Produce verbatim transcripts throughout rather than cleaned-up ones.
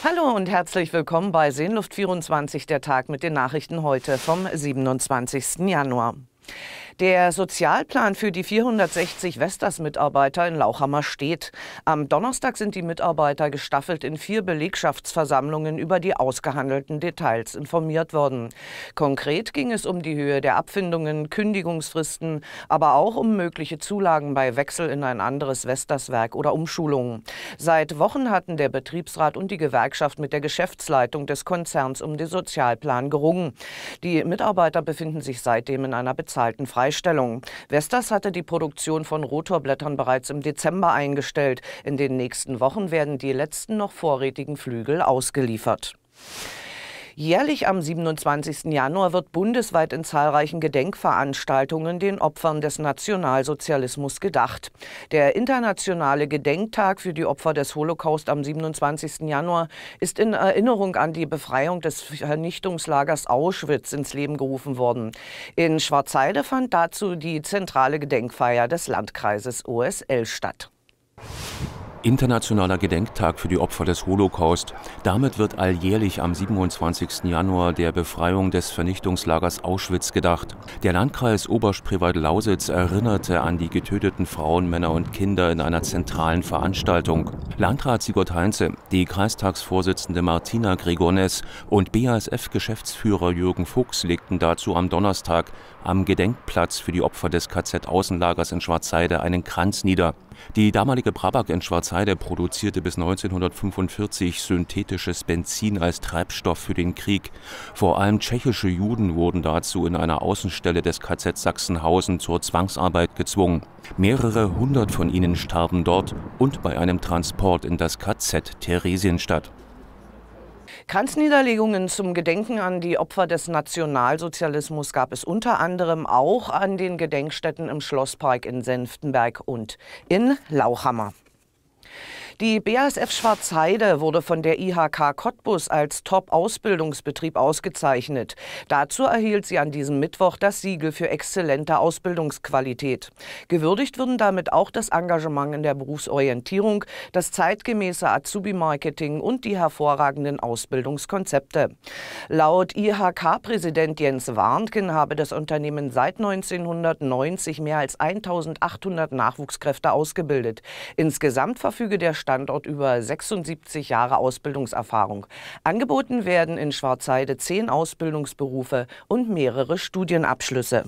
Hallo und herzlich willkommen bei Seenluft vierundzwanzig, der Tag mit den Nachrichten heute vom siebenundzwanzigsten Januar. Der Sozialplan für die vierhundertsechzig Vestas-Mitarbeiter in Lauchhammer steht. Am Donnerstag sind die Mitarbeiter gestaffelt in vier Belegschaftsversammlungen über die ausgehandelten Details informiert worden. Konkret ging es um die Höhe der Abfindungen, Kündigungsfristen, aber auch um mögliche Zulagen bei Wechsel in ein anderes Vestas-Werk oder Umschulungen. Seit Wochen hatten der Betriebsrat und die Gewerkschaft mit der Geschäftsleitung des Konzerns um den Sozialplan gerungen. Die Mitarbeiter befinden sich seitdem in einer bezahlten Freistellung. Vestas hatte die Produktion von Rotorblättern bereits im Dezember eingestellt. In den nächsten Wochen werden die letzten noch vorrätigen Flügel ausgeliefert. Jährlich am siebenundzwanzigsten Januar wird bundesweit in zahlreichen Gedenkveranstaltungen den Opfern des Nationalsozialismus gedacht. Der internationale Gedenktag für die Opfer des Holocaust am siebenundzwanzigsten Januar ist in Erinnerung an die Befreiung des Vernichtungslagers Auschwitz ins Leben gerufen worden. In Schwarzheide fand dazu die zentrale Gedenkfeier des Landkreises O S L statt. Internationaler Gedenktag für die Opfer des Holocaust. Damit wird alljährlich am siebenundzwanzigsten Januar der Befreiung des Vernichtungslagers Auschwitz gedacht. Der Landkreis Oberspreewald-Lausitz erinnerte an die getöteten Frauen, Männer und Kinder in einer zentralen Veranstaltung. Landrat Sigurd Heinze, die Kreistagsvorsitzende Martina Gregornes und B A S F-Geschäftsführer Jürgen Fuchs legten dazu am Donnerstag am Gedenkplatz für die Opfer des K Z-Außenlagers in Schwarzheide einen Kranz nieder. Die damalige Brabag in Schwarzheide produzierte bis neunzehnhundertfünfundvierzig synthetisches Benzin als Treibstoff für den Krieg. Vor allem tschechische Juden wurden dazu in einer Außenstelle des K Z Sachsenhausen zur Zwangsarbeit gezwungen. Mehrere hundert von ihnen starben dort und bei einem Transport in das K Z Theresienstadt. Kranzniederlegungen zum Gedenken an die Opfer des Nationalsozialismus gab es unter anderem auch an den Gedenkstätten im Schlosspark in Senftenberg und in Lauchhammer. Die B A S F Schwarzheide wurde von der I H K Cottbus als Top-Ausbildungsbetrieb ausgezeichnet. Dazu erhielt sie an diesem Mittwoch das Siegel für exzellente Ausbildungsqualität. Gewürdigt würden damit auch das Engagement in der Berufsorientierung, das zeitgemäße Azubi-Marketing und die hervorragenden Ausbildungskonzepte. Laut I H K-Präsident Jens Warnken habe das Unternehmen seit neunzehnhundertneunzig mehr als eintausendachthundert Nachwuchskräfte ausgebildet. Insgesamt verfüge der Standort über sechsundsiebzig Jahre Ausbildungserfahrung. Angeboten werden in Schwarzheide zehn Ausbildungsberufe und mehrere Studienabschlüsse.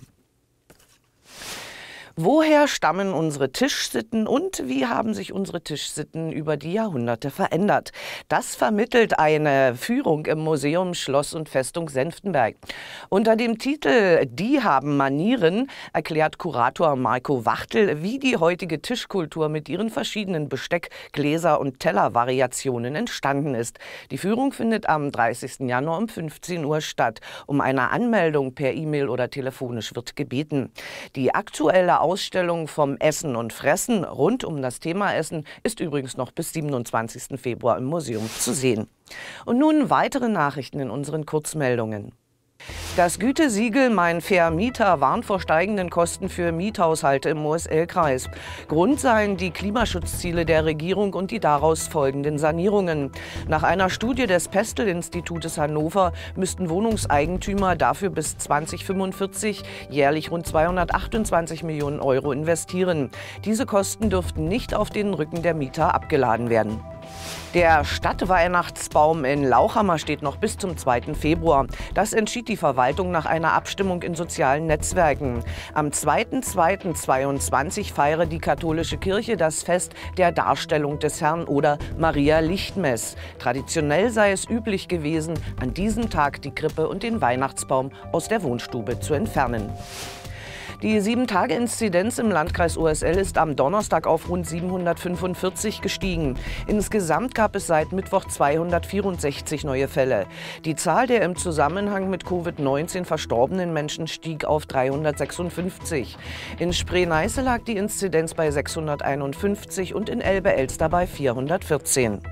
Woher stammen unsere Tischsitten und wie haben sich unsere Tischsitten über die Jahrhunderte verändert? Das vermittelt eine Führung im Museum Schloss und Festung Senftenberg. Unter dem Titel »Die haben Manieren« erklärt Kurator Marco Wachtel, wie die heutige Tischkultur mit ihren verschiedenen Besteck-, Gläser- und Tellervariationen entstanden ist. Die Führung findet am dreißigsten Januar um fünfzehn Uhr statt. Um eine Anmeldung per E-Mail oder telefonisch wird gebeten. Die aktuelle Ausstellung vom Essen und Fressen rund um das Thema Essen ist übrigens noch bis siebenundzwanzigsten Februar im Museum zu sehen. Und nun weitere Nachrichten in unseren Kurzmeldungen. Das Gütesiegel Mein Vermieter warnt vor steigenden Kosten für Miethaushalte im O S L-Kreis. Grund seien die Klimaschutzziele der Regierung und die daraus folgenden Sanierungen. Nach einer Studie des Pestel-Institutes Hannover müssten Wohnungseigentümer dafür bis zweitausendfünfundvierzig jährlich rund zweihundertachtundzwanzig Millionen Euro investieren. Diese Kosten dürften nicht auf den Rücken der Mieter abgeladen werden. Der Stadtweihnachtsbaum in Lauchhammer steht noch bis zum zweiten Februar. Das entschied die Verwaltung nach einer Abstimmung in sozialen Netzwerken. Am zweiten zweiten zweiundzwanzig feiere die katholische Kirche das Fest der Darstellung des Herrn oder Maria Lichtmess. Traditionell sei es üblich gewesen, an diesem Tag die Krippe und den Weihnachtsbaum aus der Wohnstube zu entfernen. Die sieben Tage Inzidenz im Landkreis O S L ist am Donnerstag auf rund siebenhundertfünfundvierzig gestiegen. Insgesamt gab es seit Mittwoch zweihundertvierundsechzig neue Fälle. Die Zahl der im Zusammenhang mit Covid neunzehn verstorbenen Menschen stieg auf dreihundertsechsundfünfzig. In Spree-Neiße lag die Inzidenz bei sechshunderteinundfünfzig und in Elbe-Elster bei vierhundertvierzehn.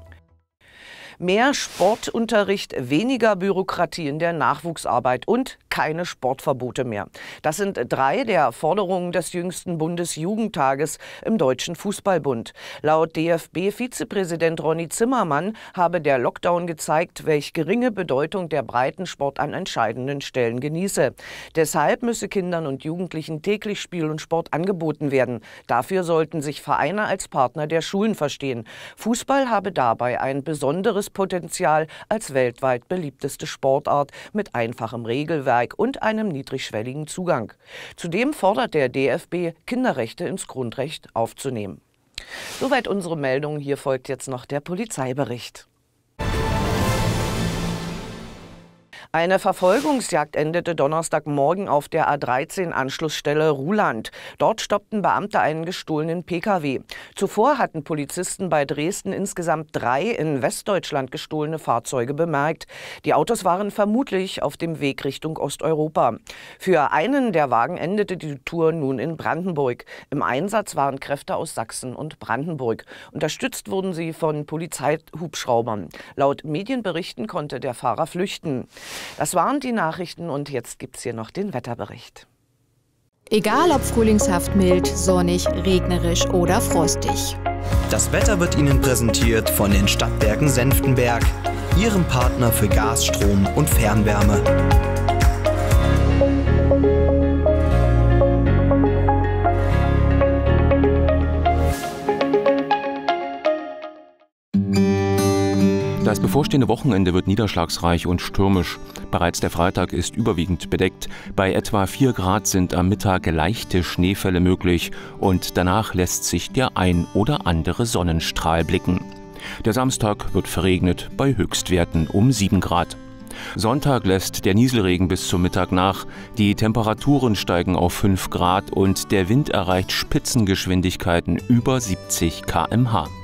Mehr Sportunterricht, weniger Bürokratie in der Nachwuchsarbeit und keine Sportverbote mehr. Das sind drei der Forderungen des jüngsten Bundesjugendtages im Deutschen Fußballbund. Laut D F B-Vizepräsident Ronny Zimmermann habe der Lockdown gezeigt, welch geringe Bedeutung der Breitensport an entscheidenden Stellen genieße. Deshalb müsse Kindern und Jugendlichen täglich Spiel und Sport angeboten werden. Dafür sollten sich Vereine als Partner der Schulen verstehen. Fußball habe dabei ein besonderes Potenzial als weltweit beliebteste Sportart mit einfachem Regelwerk und einem niedrigschwelligen Zugang. Zudem fordert der D F B, Kinderrechte ins Grundrecht aufzunehmen. Soweit unsere Meldung. Hier folgt jetzt noch der Polizeibericht. Eine Verfolgungsjagd endete Donnerstagmorgen auf der A dreizehn Anschlussstelle Ruhland. Dort stoppten Beamte einen gestohlenen P K W. Zuvor hatten Polizisten bei Dresden insgesamt drei in Westdeutschland gestohlene Fahrzeuge bemerkt. Die Autos waren vermutlich auf dem Weg Richtung Osteuropa. Für einen der Wagen endete die Tour nun in Brandenburg. Im Einsatz waren Kräfte aus Sachsen und Brandenburg. Unterstützt wurden sie von Polizeihubschraubern. Laut Medienberichten konnte der Fahrer flüchten. Das waren die Nachrichten und jetzt gibt's hier noch den Wetterbericht. Egal ob frühlingshaft mild, sonnig, regnerisch oder frostig. Das Wetter wird Ihnen präsentiert von den Stadtwerken Senftenberg, Ihrem Partner für Gas, Strom und Fernwärme. Das bevorstehende Wochenende wird niederschlagsreich und stürmisch. Bereits der Freitag ist überwiegend bedeckt. Bei etwa vier Grad sind am Mittag leichte Schneefälle möglich und danach lässt sich der ein oder andere Sonnenstrahl blicken. Der Samstag wird verregnet bei Höchstwerten um sieben Grad. Sonntag lässt der Nieselregen bis zum Mittag nach. Die Temperaturen steigen auf fünf Grad und der Wind erreicht Spitzengeschwindigkeiten über siebzig Kilometer pro Stunde.